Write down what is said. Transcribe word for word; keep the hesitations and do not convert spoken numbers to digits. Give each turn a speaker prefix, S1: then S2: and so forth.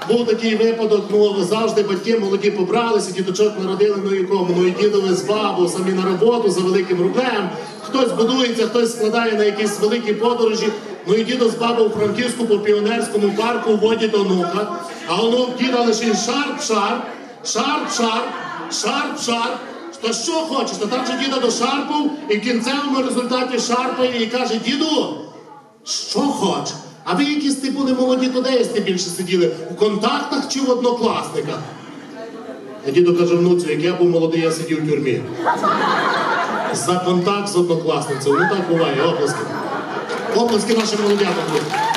S1: був такий випадок, ну завжди батьки молоді побралися, діточок народили, ну і кому, ну і дідові з бабу самі на роботу за великим рублем. Хтось будується, хтось складає на якісь великі подорожі. Ну і дідо з бабою у Франківську по Піонерському парку водять онука. А онук діда лише шарп-шарп, шарп-шарп, шарп-шарп. Та що хочеш? Та там же діда дошарпав і в кінцевому результаті шарпає і каже: діду, що хочеш? А ви якісь ти були молоді, то де сте більше сиділи? У контактах чи в однокласниках? А діду каже: внуцю, як я був молодий, я сидів в тюрмі. За контакт з однокласницею. Ну так буває, оплески. Оплески нашим молодятам.